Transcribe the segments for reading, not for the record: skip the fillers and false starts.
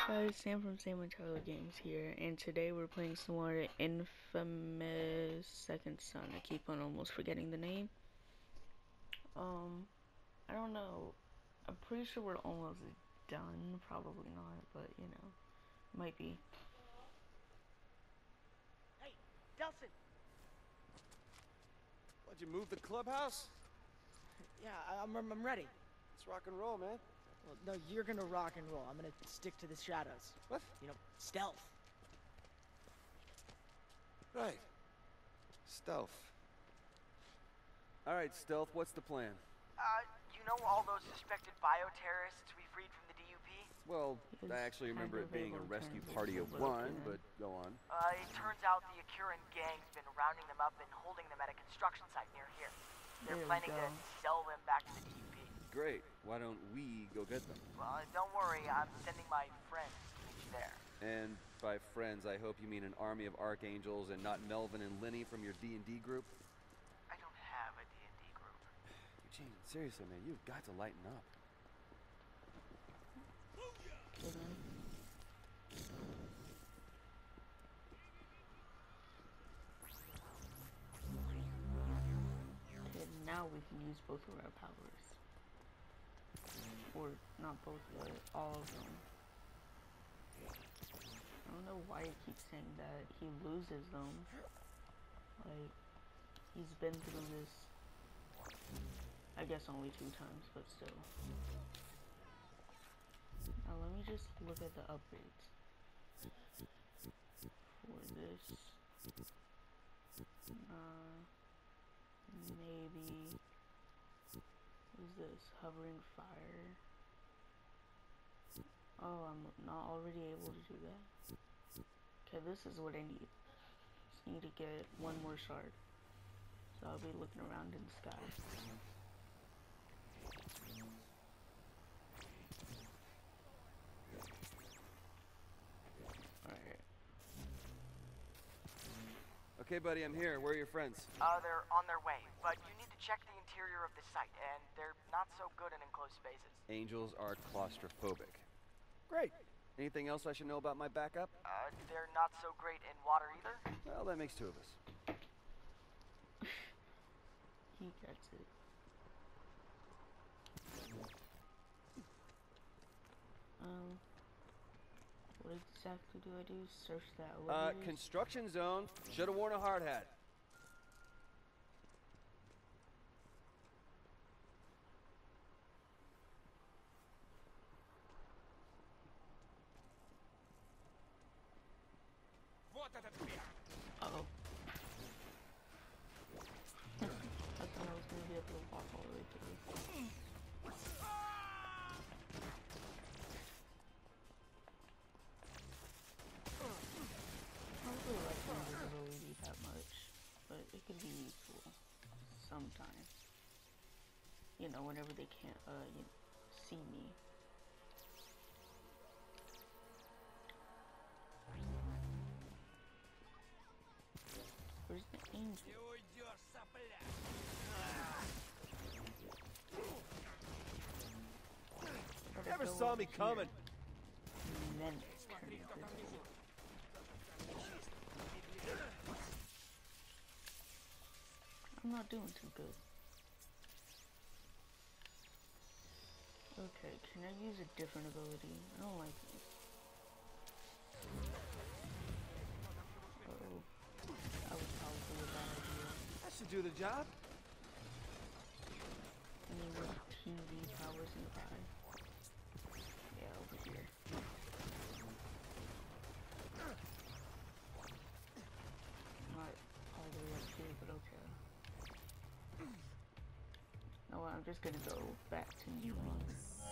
Guys, Sam from Sam and Tyler Games here, and today we're playing some more Infamous Second Son. I keep on almost forgetting the name. I don't know. I'm pretty sure we're almost done. Probably not, but you know, might be. Hey, Delsin! What'd you move the clubhouse? Yeah, I'm ready. Let's rock and roll, man. Well, no, you're gonna rock and roll. I'm gonna stick to the shadows. What? You know, stealth. Right. Stealth. Alright, Stealth, what's the plan? You know all those suspected bioterrorists we freed from the DUP? Well, He I was actually kind remember of it being able a to rescue turn party of invisible, one, yeah. but go on. It turns out the Akuran gang's been rounding them up and holding them at a construction site near here. They're There we planning to go. sell them back to the DUP. Great. Why don't we go get them? Well, don't worry, I'm sending my friends to meet you there. And by friends, I hope you mean an army of archangels and not Melvin and Lenny from your D&D group? I don't have a D&D group. Eugene, seriously, man, you've got to lighten up. Okay, now we can use both of our powers. Or not both, but all of them. I don't know why he keeps saying that he loses them. Like, he's been through this, I guess only 2 times, but still. Now let me just look at the upgrades. For this, maybe, what is this? Hovering fire. Oh, I'm not already able to do that. Okay, this is what I need. Just need to get one more shard. So I'll be looking around in the sky. Alright. Okay, buddy, I'm here. Where are your friends? They're on their way, but you need to check the interior of the site, and they're not so good in enclosed spaces. Angels are claustrophobic. Great. Anything else I should know about my backup? They're not so great in water either. Well, that makes 2 of us. He gets it. What exactly do I do? Search that elevators? Construction zone. Should have worn a hard hat. Uh-oh. I thought I was gonna be able to walk all the way through. I don't really like invisibility that much, but it can be useful sometimes. You know, whenever they can't, see me. Where's the angel? Never saw me coming. And then it's turned invisible. I'm not doing too good. Okay, can I use a different ability? I don't like this. Uh-oh. That was probably a bad idea. That should do the job. Any more TV powers nearby? Yeah, over here. Not all the way up here, but okay. No, I'm just gonna go back to New York.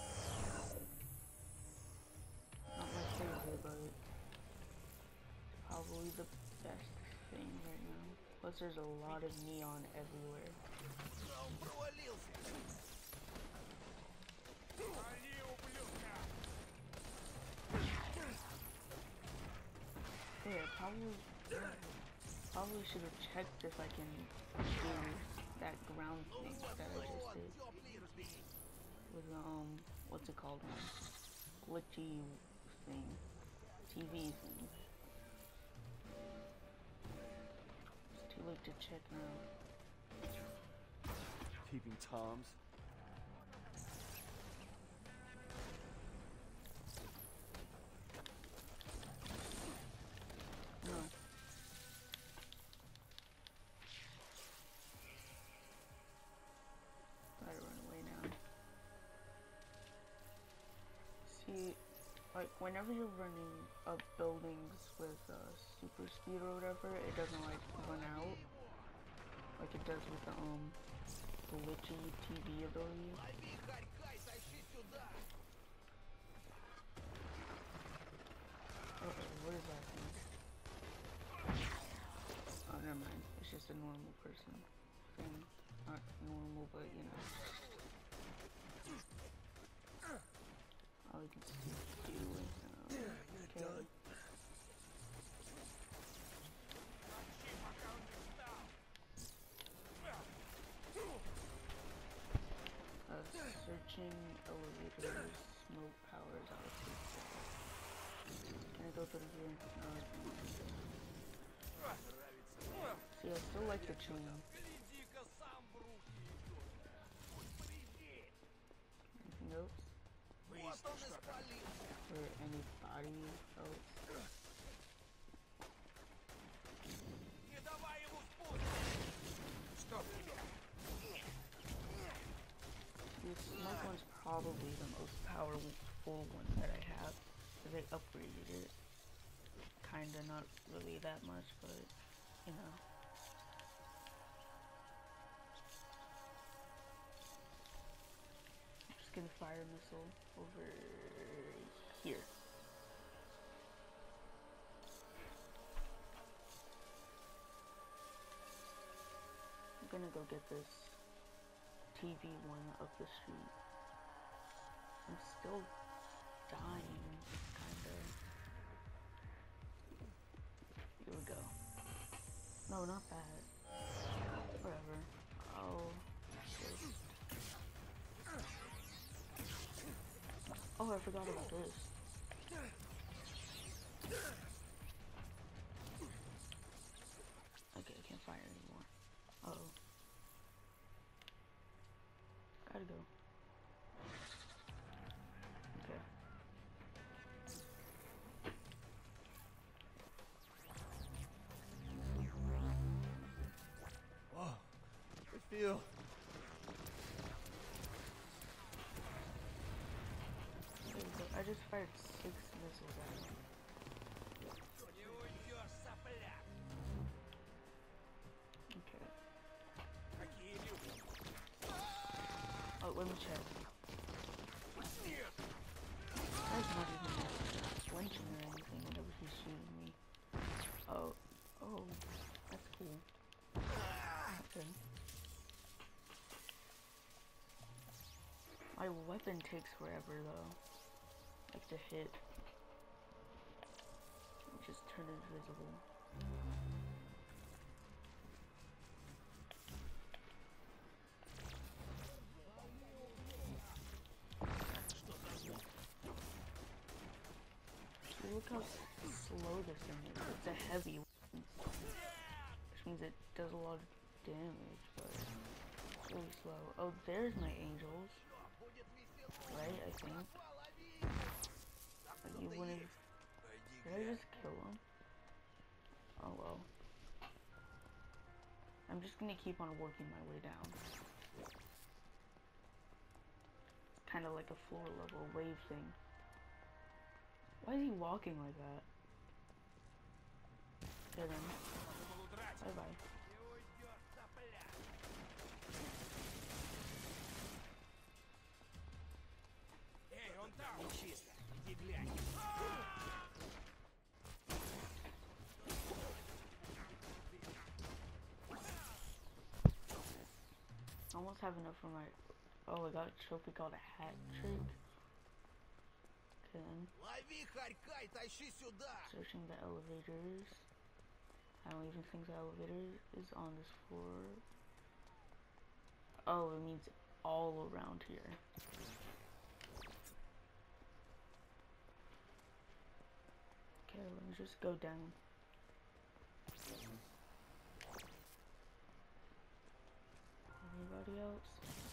Not my favorite, but probably the best thing right now. Plus, there's a lot of neon everywhere. Yeah, probably should have checked if I can do that ground thing that I just did. With what's it called? Glitchy thing. TV thing. It's too late to check now. Peeping Toms. No. Gotta run away now. See, like, whenever you're running up buildings with super speed or whatever, it doesn't, like, run out. Like it does with the, glitchy TV ability. Okay, what is that thing? Oh, never mind. It's just a normal person thing. Not normal, but you know. All you can see do is okay. Searching elevators, smoke powers, I'll take that. Can I go through here? No, I can't. See, I still like the chain. Anything else? Or anybody else? This smoke one's probably the most powerful one that I have. Because they upgraded it. Kinda, not really that much, but, you know. I'm just gonna fire a missile over here. I'm gonna go get this TV one up the street. I'm still dying, kinda. Here we go. No, not that. Whatever. Oh, I forgot about this. Okay, I can't fire anymore. Uh-oh. Gotta go. Okay. Whoa. Good feel. There we go. I just fired 6 missiles at him. Okay. Oh, let me check. That's not even flinching or anything whenever he's shooting me. Oh, that's cool. Okay. My weapon takes forever though. Like to hit. Just turn invisible. Look how slow this thing is. It's a heavy weapon, which means it does a lot of damage, but it's really slow. Oh, there's my angels. Right, I think. Like you wouldn't. Did I just kill him? Oh well. I'm just gonna keep on working my way down. It's kind of like a floor level wave thing. Why is he walking like that? Okay then. Bye bye. I almost have enough for my. Oh, I got a trophy called a hat trick. Then searching the elevators. I don't even think the elevator is on this floor. Oh, it means all around here. Let's just go down. Anybody else?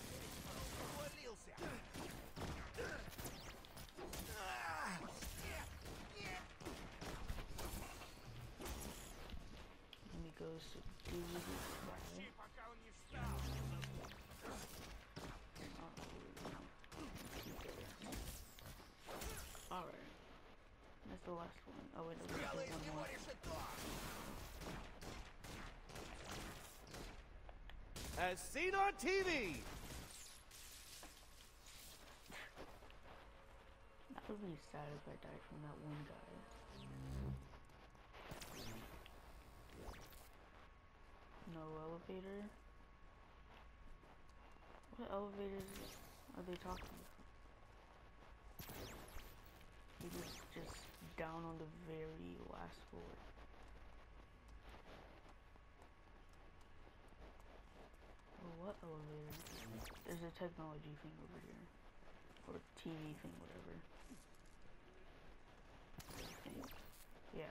And he goes to do this guy. Alright. That's the last one. Oh wait, there's one more. As seen on TV! I would be sad if I died from that one guy. No elevator? What elevators are they talking about? He was just down on the very last floor. Oh, what elevator? There's a technology thing over here. Or TV thing, whatever. Yeah.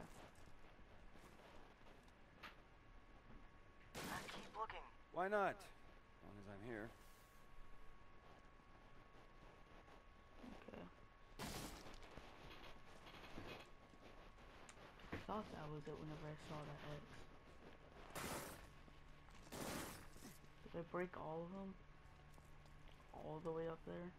Keep looking. Why not? As long as I'm here. Okay. I thought that was it whenever I saw that X. Did I break all of them? All the way up there?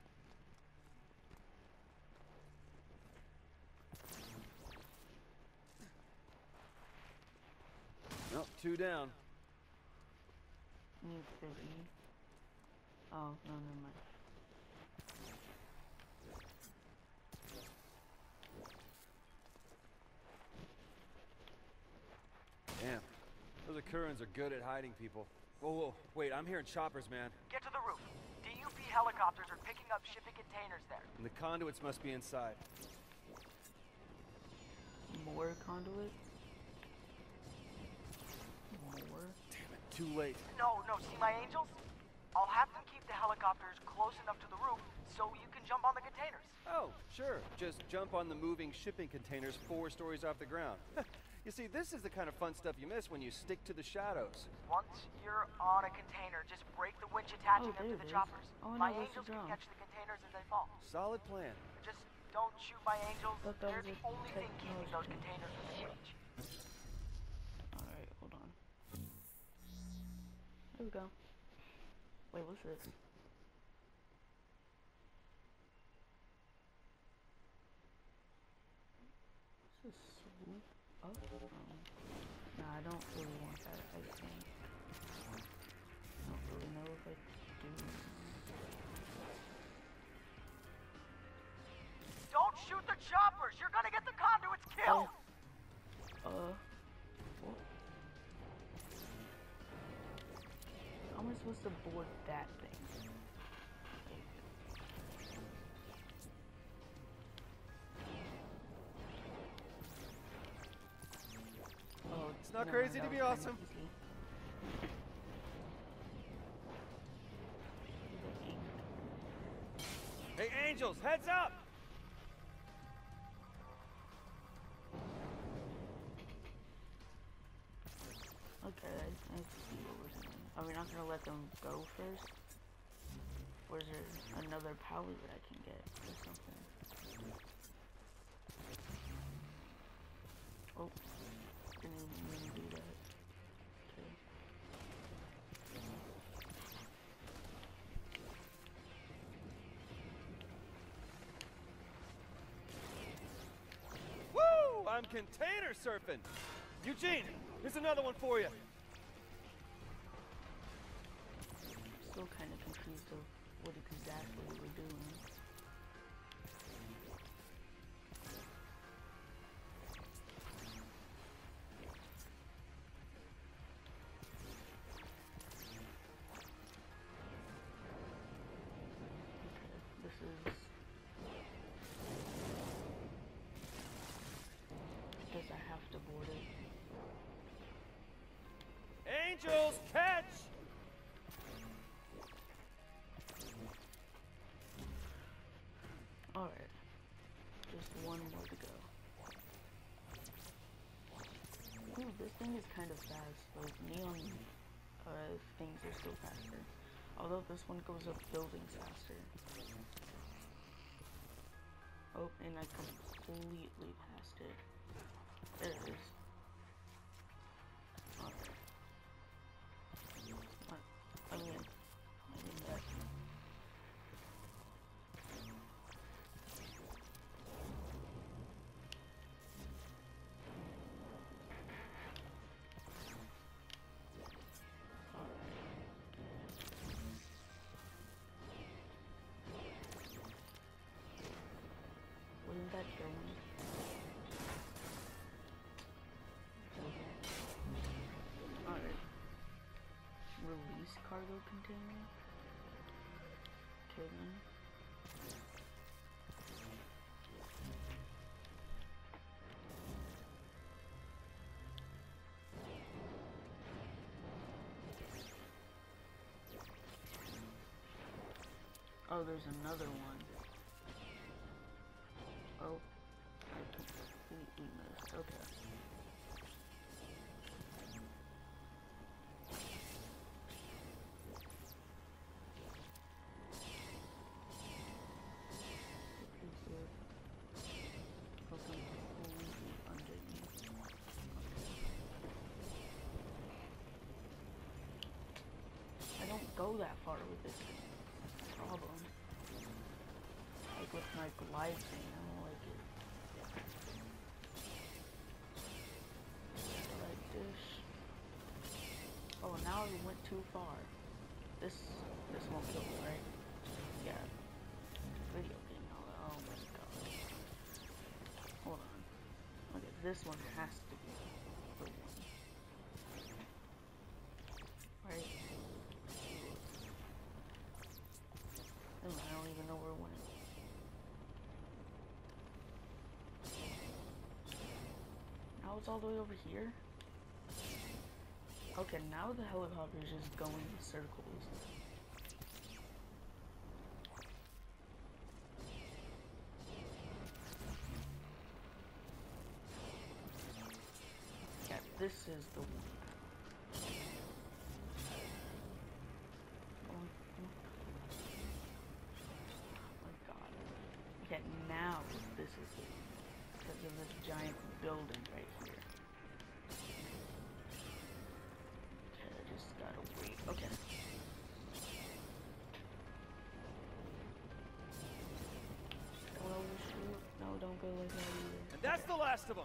Nope, 2 down. Need 30. Oh, no, never mind. Damn. Those Akurans are good at hiding people. Whoa, whoa, wait, I'm hearing choppers, man. Get to the roof. DUP helicopters are picking up shipping containers there. And the conduits must be inside. More conduit? More? Damn it, too late. No, see my angels? I'll have them keep the helicopters close enough to the roof so you can jump on the containers. Oh, sure. Just jump on the moving shipping containers 4 stories off the ground. You see, this is the kind of fun stuff you miss when you stick to the shadows. Once you're on a container, just break the winch attaching them to the choppers. Oh, My no, angels can catch the containers as they fall. Solid plan. Just don't shoot my angels. Thought that They're was the a only thing keeping those technology. containers within reach. Alright, hold on. There we go. Wait, what's this? What's this? Swoop up? Nah, I don't really want that, I think. I don't really know if I do. Don't shoot the choppers! You're gonna get the conduits killed! What? How am I supposed to board that thing? Oh, It's not never mind, crazy to that be was awesome. kinda easy. Hey, Angels, heads up! Okay, I see what we're doing. Are we not gonna let them go first? Or is there another power that I can get or something? Oh, didn't even mean to do that. Okay. Woo! I'm container surfing! Eugene, here's another one for you. Still kind of confused of what exactly we're doing. Okay, this is... Guess I have to board it. Angels, catch! Alright. Just one more to go. is kind of fast. Like neon things are still faster. Although this one goes up buildings faster. Oh, and I completely passed it. There it is. Okay. I mean that. Wasn't that going? Alright. Release cargo container. Okay then. Oh, there's another one. Oh, I completely missed. Okay. I don't go that far with this thing. Problem. Like with my glide thing, I don't like it. Like this. Oh, now we went too far. This won't kill me, right? Yeah. Video game. Oh my god. Hold on. Okay, this one has to be the one. Right? I don't even know where it went. Now it's all the way over here? Okay, now the helicopter's just going in circles. Yeah, this is the one. Okay, now this is it. Because of this giant building right here. Okay, I just gotta wait. Okay. Don't overshoot. No, don't go like that either. And that's the last of them.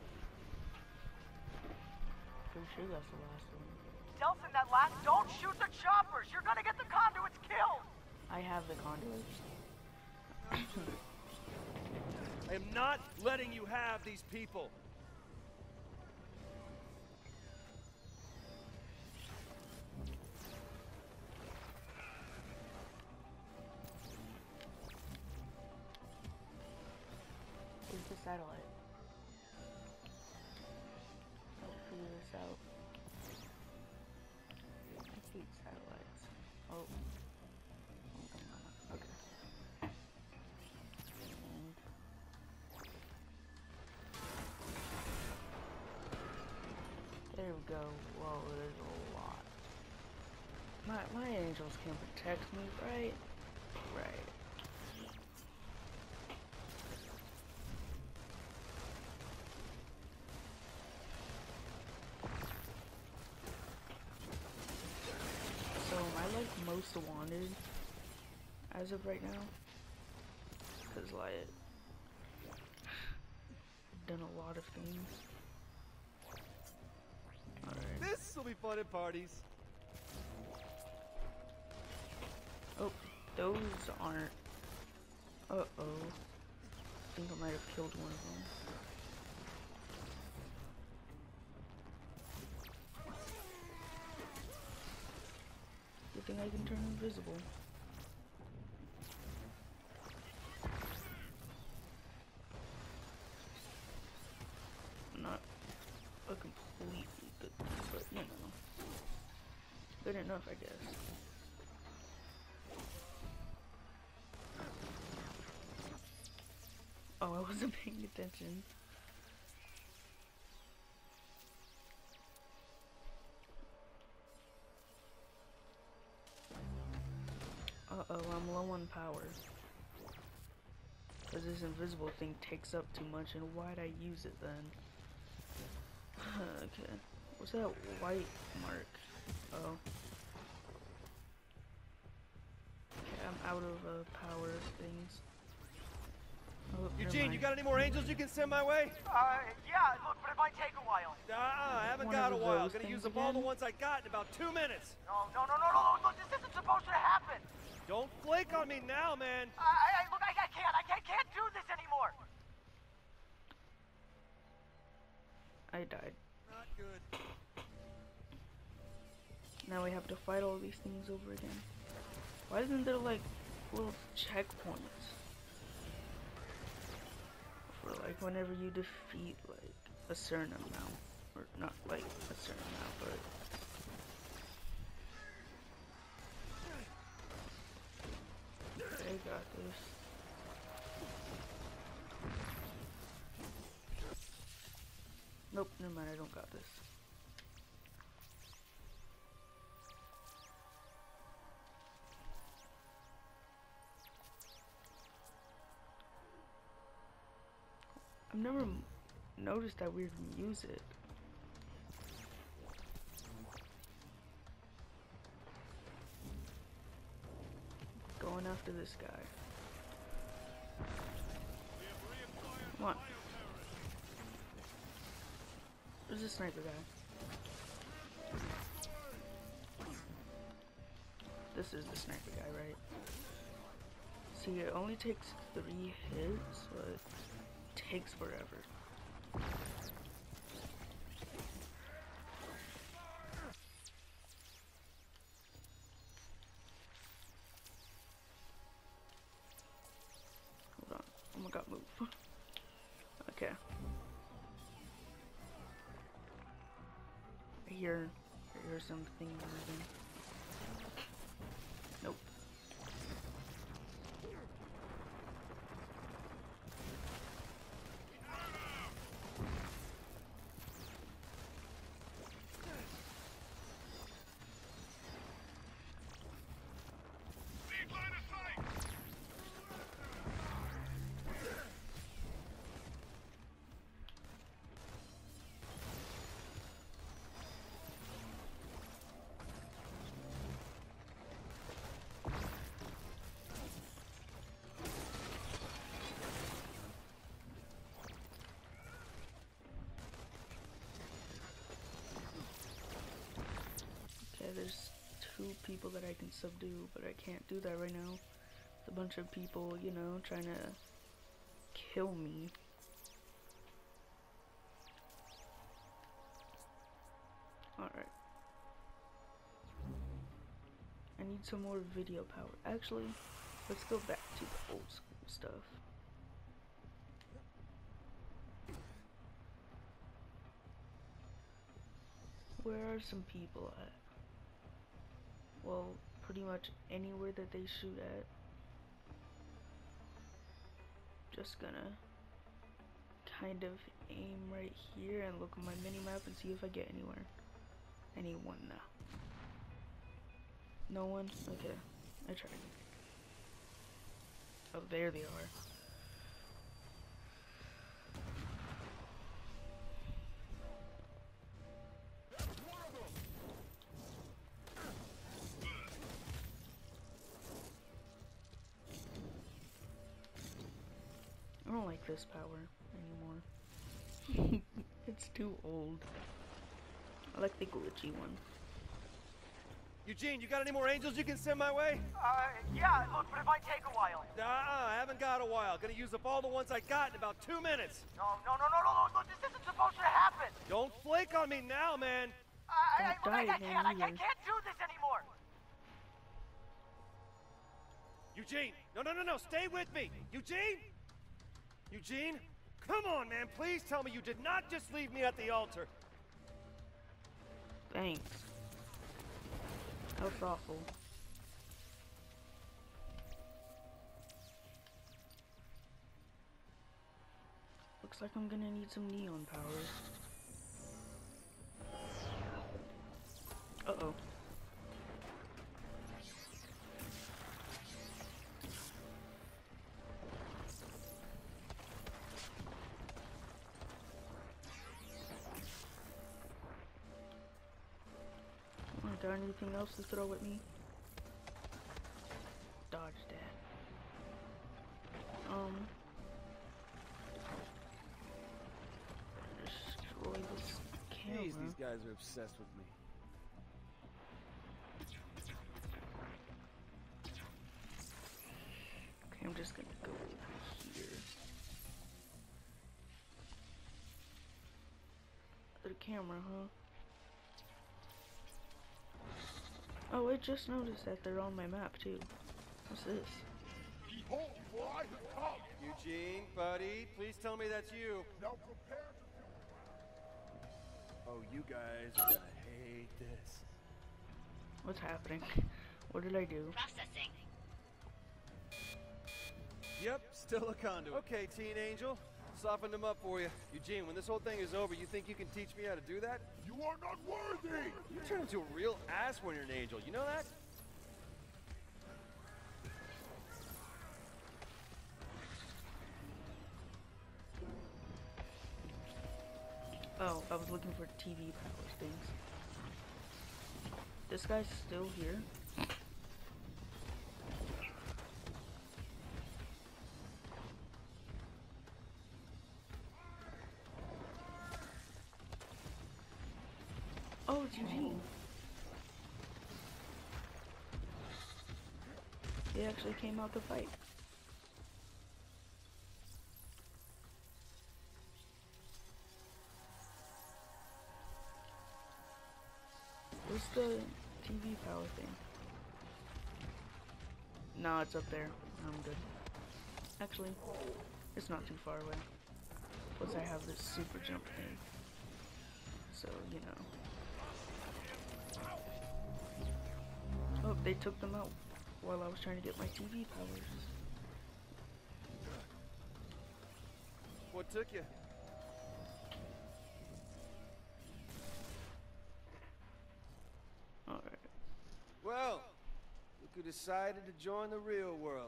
Pretty sure that's the last one. Delsin, that last, don't shoot the choppers! You're gonna get the conduits killed! I have the conduits. I am not letting you have these people. Where's the satellite? Let's figure this out. I hate satellites. Oh. Okay. There we go. Whoa, there's a lot. My angels can protect me, right? Right. So am I like most wanted as of right now? Cause like I've done a lot of things. Alright. This will be fun at parties. Oh, those aren't. Uh-oh. I think I might have killed one of them. Good thing I can turn invisible. Not a completely good thing, but you know. Good enough, I guess. Oh, I wasn't paying attention. Oh, I'm low on power. Because this invisible thing takes up too much, and why'd I use it then? Okay. What's that white mark? Oh. Okay, I'm out of power things. Oh, Eugene, you got any more angels you can send my way? Yeah, look, but it might take a while. I haven't One got a of while. those Gonna use things up all the again? ones I got in about 2 minutes. No, look, this isn't supposed to happen. Don't flake on me now, man. Look, I can't do this anymore. I died. Not good. Now we have to fight all these things over again. Why isn't there like little checkpoints for like whenever you defeat like a certain amount, or not like a certain amount, but I got this. Nope, never mind, I don't got this. I've never noticed that weird music. Going after this guy. Come on. Where's the sniper guy? This is the sniper guy, right? See, it only takes 3 hits, but it takes forever. Hold on. Oh my god, move. Okay. I hear something moving. Nope. There's 2 people that I can subdue, but I can't do that right now. It's a bunch of people, you know, trying to kill me. Alright. I need some more video power. Actually, let's go back to the old school stuff. Where are some people at? Well, pretty much anywhere that they shoot at. Just gonna kind of aim right here and look at my mini-map and see if I get anywhere. Anyone now? No one? Okay, I tried. Oh, there they are. I don't like this power anymore. It's too old. I like the glitchy one. Eugene, you got any more angels you can send my way? Yeah, look, but it might take a while. I haven't got a while. Gonna use up all the ones I got in about 2 minutes. No, look, this isn't supposed to happen. Don't flake on me now, man. I can't do this anymore. Eugene, no, stay with me. Eugene? Eugene? Come on, man, please tell me you did not just leave me at the altar. Thanks. That was awful. Looks like I'm gonna need some neon powers. Uh-oh. Got anything else to throw at me? Dodge that. Destroy this camera. Jeez, these guys are obsessed with me. Okay, I'm just gonna go here. The camera, huh? Oh, I just noticed that they're on my map too. What's this? Behold, for I have come. Eugene, buddy, please tell me that's you. Now prepare to Oh, you guys are gonna hate this. What's happening? What did I do? Processing. Yep, still a conduit. Okay, Teen Angel, softened him up for you. Eugene, when this whole thing is over, you think you can teach me how to do that? You are not worthy! You turn into a real ass when you're an angel, you know that? Oh, I was looking for TV power things. This guy's still here. Oh, it's Eugene. He actually came out to fight. What's the TV power thing? Nah, it's up there. I'm good. Actually, it's not too far away. Plus I have this super jump thing. So, you know. Oh, they took them out while I was trying to get my TV powers. What took you? Alright. Well, look who decided to join the real world.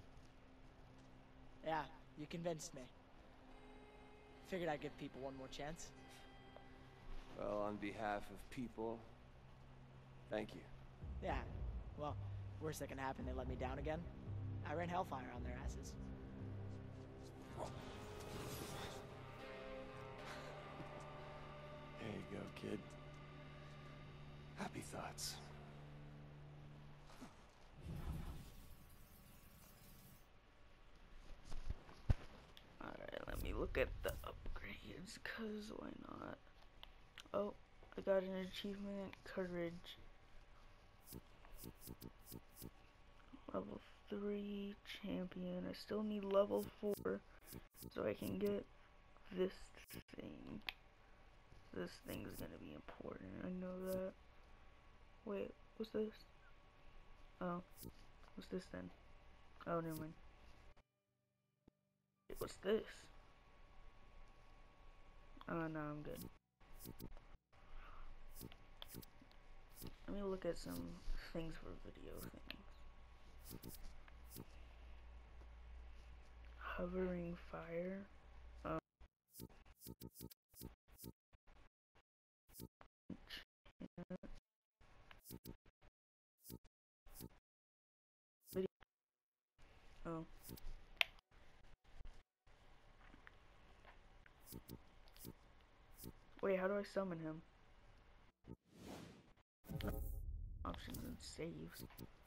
Yeah, you convinced me. Figured I'd give people one more chance. Well, on behalf of people, thank you. Yeah, well, worst that can happen, they let me down again. I ran hellfire on their asses. There you go, kid. Happy thoughts. Alright, let me look at the upgrades, cause why not? Oh, I got an achievement, courage. Level 3 champion. I still need level 4 so I can get this thing. This thing's gonna be important, I know that. Wait, what's this? Oh, what's this then? Oh, never mind. Wait, what's this? Oh, no, I'm good. Let me look at some things for video things. Hovering fire. Oh. Wait, how do I summon him? Options and saves.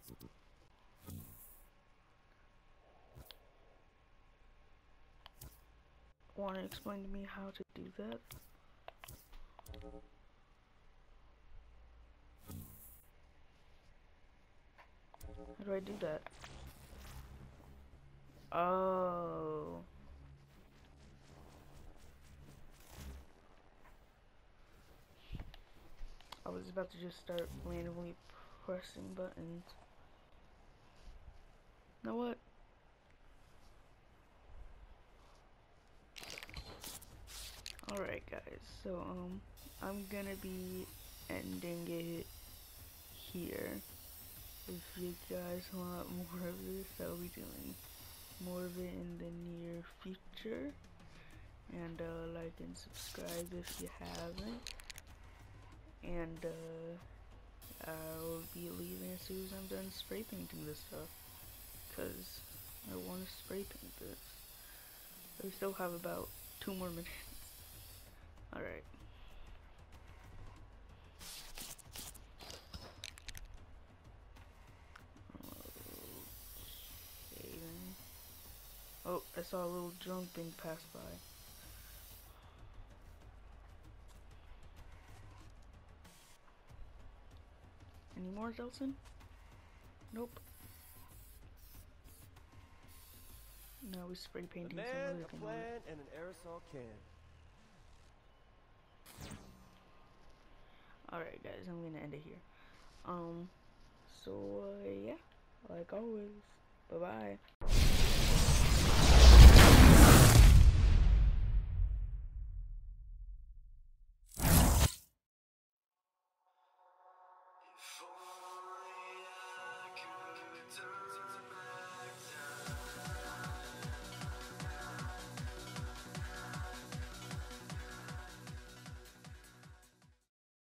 Want to explain to me how to do that? How do I do that? Oh. I was about to just start randomly pressing buttons. You know what? Alright guys, so I'm gonna be ending it here. If you guys want more of this, I'll be doing more of it in the near future. And like and subscribe if you haven't. And I'll be leaving as soon as I'm done spray painting this stuff, because I want to spray paint this. We still have about 2 more minutes. Alright. Okay then. Oh, I saw a little drunk being passed by. Any more, Delson? Nope. Now we're spray A painting man, some a other thing on plan, it. and an aerosol can. Alright guys, I'm gonna end it here. Yeah, like always, bye bye.